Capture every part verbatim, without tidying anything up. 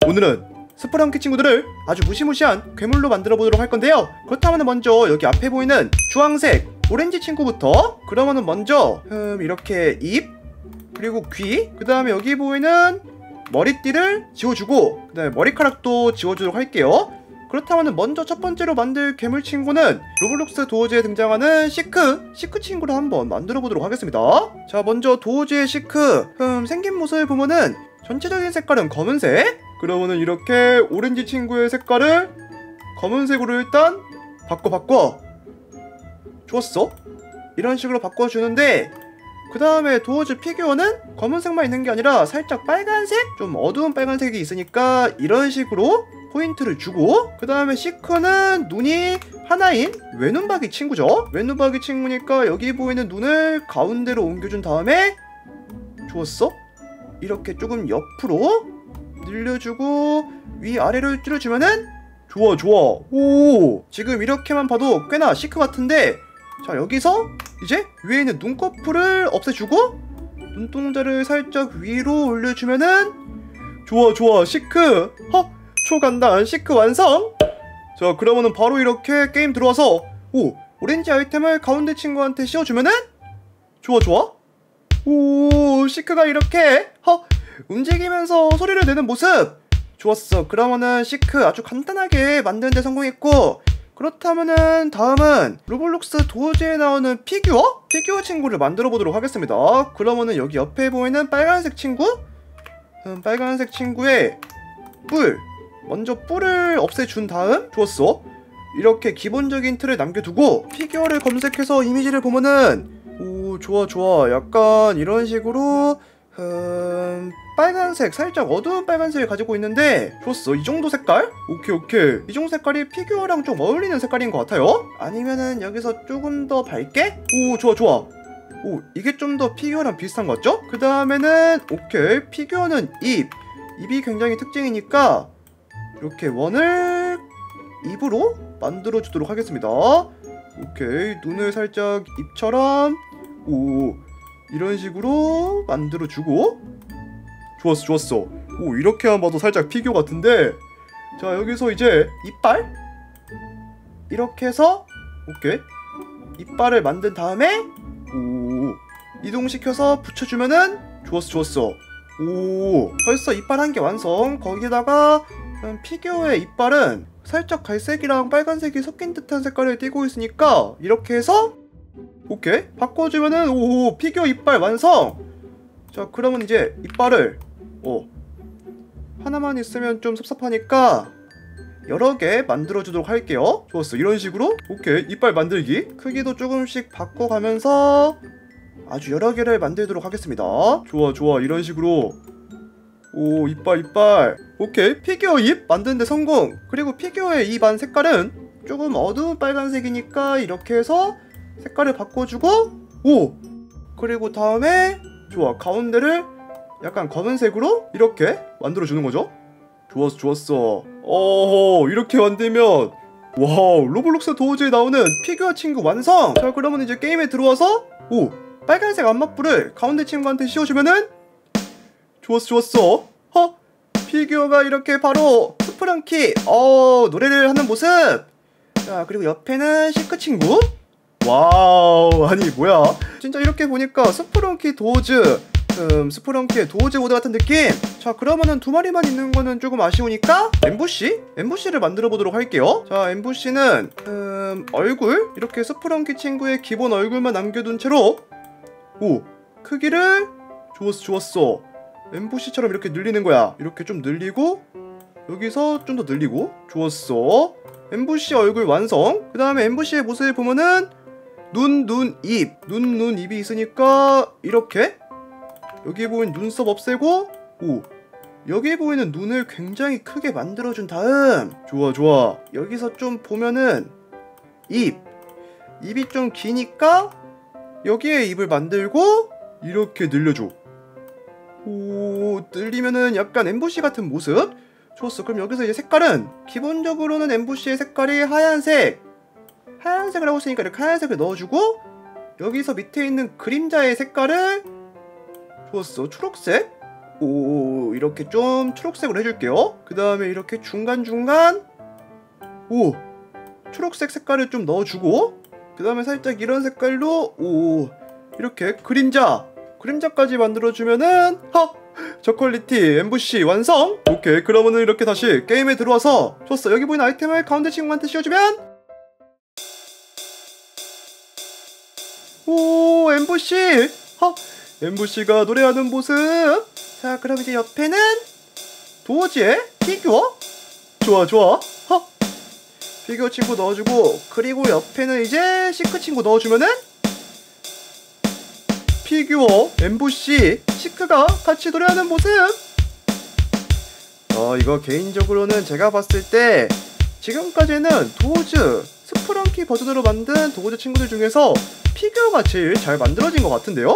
오늘은 스프렁키 친구들을 아주 무시무시한 괴물로 만들어 보도록 할 건데요. 그렇다면 먼저 여기 앞에 보이는 주황색 오렌지 친구부터, 그러면은 먼저 음 이렇게 입, 그리고 귀, 그 다음에 여기 보이는 머리띠를 지워주고, 그 다음에 머리카락도 지워주도록 할게요. 그렇다면 먼저 첫 번째로 만들 괴물 친구는 로블록스 도어즈에 등장하는 시크 시크 친구를 한번 만들어 보도록 하겠습니다. 자, 먼저 도어즈의 시크 음 생긴 모습을 보면은 전체적인 색깔은 검은색. 그러면은 이렇게 오렌지 친구의 색깔을 검은색으로 일단 바꿔 바꿔 좋았어. 이런 식으로 바꿔주는데, 그 다음에 도어즈 피규어는 검은색만 있는 게 아니라 살짝 빨간색? 좀 어두운 빨간색이 있으니까 이런 식으로 포인트를 주고, 그 다음에 시크는 눈이 하나인 외눈박이 친구죠. 외눈박이 친구니까 여기 보이는 눈을 가운데로 옮겨준 다음에 좋았어. 이렇게 조금 옆으로 늘려주고 위아래로 줄여주면은 좋아 좋아. 오, 지금 이렇게만 봐도 꽤나 시크 같은데, 자 여기서 이제 위에 있는 눈꺼풀을 없애주고 눈동자를 살짝 위로 올려주면은 좋아 좋아 시크. 허! 초간단 시크 완성! 자, 그러면은 바로 이렇게 게임 들어와서 오! 오렌지 아이템을 가운데 친구한테 씌워주면은 좋아 좋아. 오! 시크가 이렇게 허! 움직이면서 소리를 내는 모습! 좋았어. 그러면은 시크 아주 간단하게 만드는데 성공했고, 그렇다면은 다음은 로블록스 도어즈에 나오는 피규어? 피규어 친구를 만들어 보도록 하겠습니다. 그러면은 여기 옆에 보이는 빨간색 친구? 음, 빨간색 친구의 뿔! 먼저 뿔을 없애준 다음, 좋았어. 이렇게 기본적인 틀을 남겨두고 피규어를 검색해서 이미지를 보면은 오 좋아 좋아. 약간 이런 식으로 음... 빨간색, 살짝 어두운 빨간색을 가지고 있는데 좋았어. 이 정도 색깔? 오케이 오케이. 이 정도 색깔이 피규어랑 좀 어울리는 색깔인 것 같아요. 아니면은 여기서 조금 더 밝게? 오 좋아 좋아. 오, 이게 좀 더 피규어랑 비슷한 것 같죠? 그 다음에는 오케이, 피규어는 입. 입이 굉장히 특징이니까 이렇게 원을 입으로 만들어 주도록 하겠습니다. 오케이, 눈을 살짝 입처럼 오 이런 식으로 만들어 주고 좋았어 좋았어. 오, 이렇게만 봐도 살짝 피규어 같은데, 자 여기서 이제 이빨 이렇게 해서 오케이 이빨을 만든 다음에 오 이동시켜서 붙여주면은 좋았어 좋았어. 오, 벌써 이빨 한 개 완성. 거기다가 음, 피규어의 이빨은 살짝 갈색이랑 빨간색이 섞인 듯한 색깔을 띠고 있으니까 이렇게 해서 오케이 바꿔주면은 오 피규어 이빨 완성. 자, 그러면 이제 이빨을 어 하나만 있으면 좀 섭섭하니까 여러 개 만들어주도록 할게요. 좋았어. 이런 식으로 오케이 이빨 만들기 크기도 조금씩 바꿔가면서 아주 여러 개를 만들도록 하겠습니다. 좋아 좋아. 이런 식으로 오 이빨 이빨. 오케이, 피규어 입 만드는데 성공. 그리고 피규어의 입 안 색깔은 조금 어두운 빨간색이니까 이렇게 해서 색깔을 바꿔주고 오 그리고 다음에 좋아 가운데를 약간 검은색으로 이렇게 만들어주는 거죠. 좋았어 좋았어. 어허, 이렇게 만들면 와우, 로블록스 도어즈에 나오는 피규어 친구 완성. 자, 그러면 이제 게임에 들어와서 오 빨간색 안마뿔을 가운데 친구한테 씌워주면은 좋았어 좋았어. 허! 피규어가 이렇게 바로 스프렁키 어 노래를 하는 모습. 자, 그리고 옆에는 시크 친구. 와우, 아니 뭐야, 진짜 이렇게 보니까 스프렁키 도어즈 음 스프렁키의 도어즈 모드 같은 느낌. 자, 그러면은 두 마리만 있는 거는 조금 아쉬우니까 엠부시? 엠부시를 만들어 보도록 할게요. 자, 엠부시는 음 얼굴 이렇게 스프렁키 친구의 기본 얼굴만 남겨둔 채로 오 크기를 좋았어 좋았어. 엠부시처럼 이렇게 늘리는 거야. 이렇게 좀 늘리고 여기서 좀 더 늘리고 좋았어. 엠부시 얼굴 완성. 그 다음에 엠부시의 모습을 보면은 눈, 눈, 입. 눈, 눈, 입이 있으니까 이렇게 여기 보이는 눈썹 없애고 오 여기 보이는 눈을 굉장히 크게 만들어준 다음 좋아 좋아. 여기서 좀 보면은 입 입이 좀 기니까 여기에 입을 만들고 이렇게 늘려줘. 오 늘리면은 약간 엠부시 같은 모습. 좋았어. 그럼 여기서 이제 색깔은 기본적으로는 엠부시의 색깔이 하얀색 하얀색을 하고 있으니까 이렇게 하얀색을 넣어주고, 여기서 밑에 있는 그림자의 색깔을 좋았어 초록색 오, 이렇게 좀 초록색으로 해줄게요. 그 다음에 이렇게 중간중간 오, 초록색 색깔을 좀 넣어주고, 그 다음에 살짝 이런 색깔로 오, 이렇게 그림자 그림자까지 만들어주면은 하! 저퀄리티 엠부시 완성! 오케이, 그러면은 이렇게 다시 게임에 들어와서 좋았어. 여기 보이는 아이템을 가운데 친구한테 씌워주면 오, 엠부시! 하! 엠부시가 노래하는 모습! 자, 그럼 이제 옆에는 도어지의 피규어? 좋아 좋아. 하! 피규어 친구 넣어주고, 그리고 옆에는 이제 시크 친구 넣어주면은 피규어, 엠부시, 시크가 같이 노래하는 모습! 어, 이거 개인적으로는 제가 봤을 때 지금까지는 도어즈 스프렁키 버전으로 만든 도어즈 친구들 중에서 피규어가 제일 잘 만들어진 것 같은데요?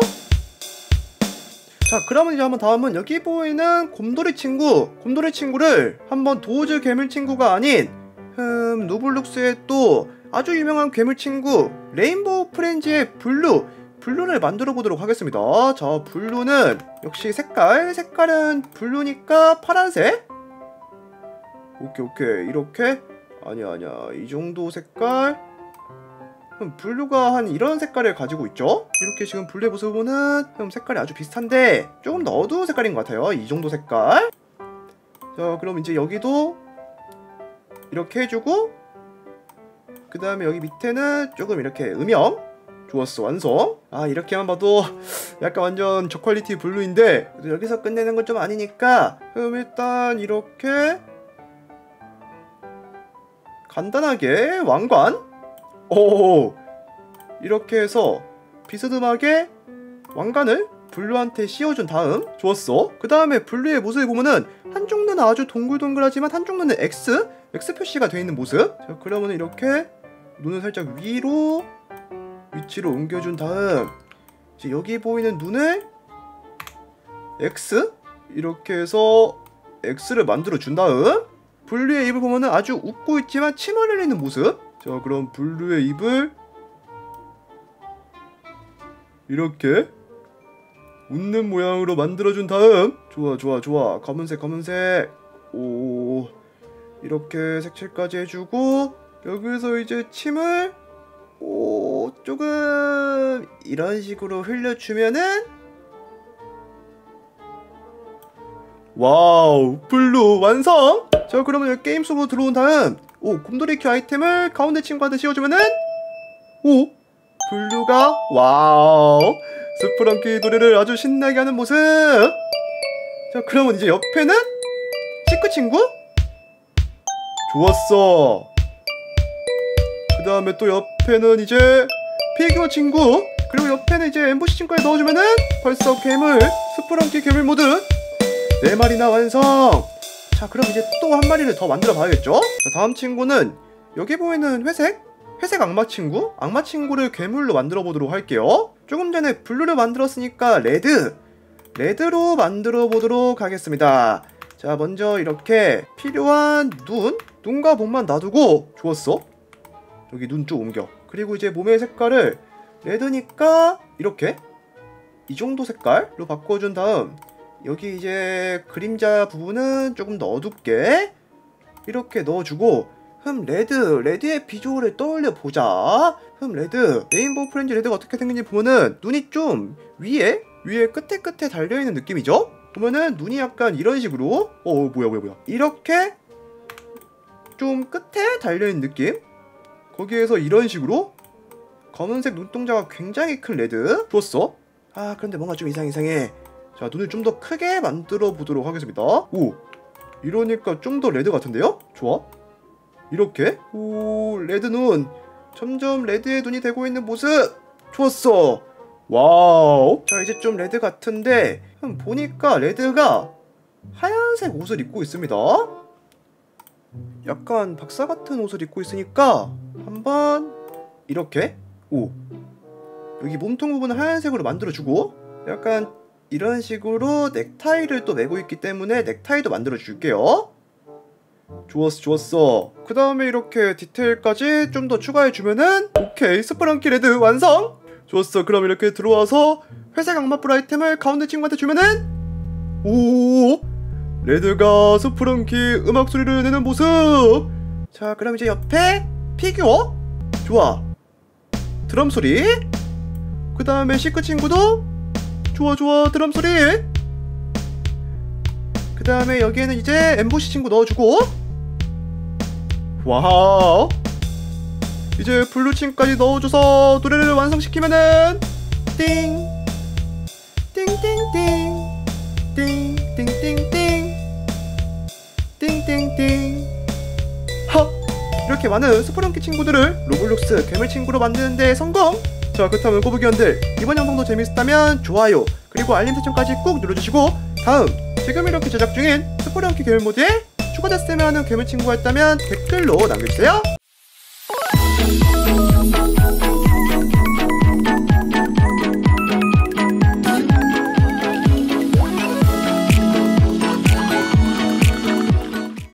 자, 그러면 이제 한번 다음은 여기 보이는 곰돌이 친구 곰돌이 친구를 한번 도어즈 괴물 친구가 아닌 음, 노블룩스의 또 아주 유명한 괴물 친구 레인보우 프렌즈의 블루 블루를 만들어 보도록 하겠습니다. 자, 블루는 역시 색깔 색깔은 블루니까 파란색. 오케이 오케이, 이렇게 아니야 아니야 이 정도 색깔. 그럼 블루가 한 이런 색깔을 가지고 있죠. 이렇게 지금 블루의 모습을 보는 그럼 색깔이 아주 비슷한데 조금 더 어두운 색깔인 것 같아요. 이 정도 색깔. 자, 그럼 이제 여기도 이렇게 해주고, 그 다음에 여기 밑에는 조금 이렇게 음영. 좋았어, 완성. 아, 이렇게만 봐도 약간 완전 저퀄리티 블루인데 여기서 끝내는 건 좀 아니니까 그럼 일단 이렇게 간단하게 왕관, 오, 이렇게 해서 비스듬하게 왕관을 블루한테 씌워준 다음, 좋았어. 그 다음에 블루의 모습을 보면은 한쪽 눈은 아주 동글동글하지만 한쪽 눈은 X X 표시가 되어 있는 모습. 자, 그러면 이렇게 눈을 살짝 위로 위치로 옮겨준 다음 이제 여기 보이는 눈을 X 이렇게 해서 X를 만들어 준 다음 블루의 입을 보면은 아주 웃고 있지만 침을 흘리는 모습. 자, 그럼 블루의 입을 이렇게 웃는 모양으로 만들어준 다음, 좋아 좋아 좋아, 검은색 검은색, 오, 이렇게 색칠까지 해주고, 여기서 이제 침을 오, 조금 이런 식으로 흘려주면은 와우, 블루 완성! 자, 그러면 여기 게임 속으로 들어온 다음 오, 곰돌이 큐 아이템을 가운데 친구한테 씌워주면은 오, 블루가 와우, 스프렁키 노래를 아주 신나게 하는 모습. 자, 그러면 이제 옆에는 시크 친구? 좋았어. 그 다음에 또 옆에는 이제 피규어 친구, 그리고 옆에는 이제 엠부시 친구에 넣어주면은 벌써 괴물, 스프렁키 괴물 모드 네 마리나 완성. 자, 그럼 이제 또 한 마리를 더 만들어 봐야겠죠? 자, 다음 친구는 여기 보이는 회색? 회색 악마 친구? 악마 친구를 괴물로 만들어 보도록 할게요. 조금 전에 블루를 만들었으니까 레드! 레드로 만들어 보도록 하겠습니다. 자, 먼저 이렇게 필요한 눈? 눈과 목만 놔두고, 좋았어. 여기 눈 좀 옮겨. 그리고 이제 몸의 색깔을 레드니까 이렇게 이 정도 색깔로 바꿔준 다음 여기 이제 그림자 부분은 조금 더 어둡게 이렇게 넣어주고, 흠, 레드, 레드의 비주얼을 떠올려 보자. 흠, 레드, 레인보우 프렌즈 레드가 어떻게 생긴지 보면은 눈이 좀 위에 위에 끝에 끝에 달려있는 느낌이죠? 보면은 눈이 약간 이런 식으로, 어, 뭐야 뭐야 뭐야, 이렇게 좀 끝에 달려있는 느낌. 거기에서 이런 식으로 검은색 눈동자가 굉장히 큰 레드. 좋았어. 아, 그런데 뭔가 좀 이상 이상해. 자, 눈을 좀 더 크게 만들어 보도록 하겠습니다. 오, 이러니까 좀 더 레드 같은데요? 좋아. 이렇게, 오, 레드 눈. 점점 레드의 눈이 되고 있는 모습. 좋았어. 와우. 자, 이제 좀 레드 같은데 음, 보니까 레드가 하얀색 옷을 입고 있습니다. 약간 박사 같은 옷을 입고 있으니까 한번 이렇게, 오, 여기 몸통 부분을 하얀색으로 만들어주고, 약간 이런 식으로 넥타이를 또 메고 있기 때문에 넥타이도 만들어줄게요. 좋았어 좋았어. 그 다음에 이렇게 디테일까지 좀 더 추가해주면은 오케이, 스프렁키 레드 완성! 좋았어. 그럼 이렇게 들어와서 회색 악마뿔 아이템을 가운데 친구한테 주면은 오, 레드가 스프렁키 음악 소리를 내는 모습. 자, 그럼 이제 옆에 피규어. 좋아. 드럼 소리. 그 다음에 시크 친구도 좋아 좋아 드럼 소리. 그 다음에 여기에는 이제 엠보시 친구 넣어주고. 와우. 이제 블루 친구까지 넣어줘서 노래를 완성시키면은 띵 띵띵띵 띵띵띵띵 띵띵띵. 하! 이렇게 많은 스프렁키 친구들을 로블록스 괴물 친구로 만드는데 성공! 자, 그렇다면 꼬부기원들, 이번 영상도 재밌었다면 좋아요 그리고 알림 설정까지 꼭 눌러주시고, 다음 지금 이렇게 제작 중인 스프렁키 괴물 모드에 추가됐으면 하는 괴물 친구가 있다면 댓글로 남겨주세요.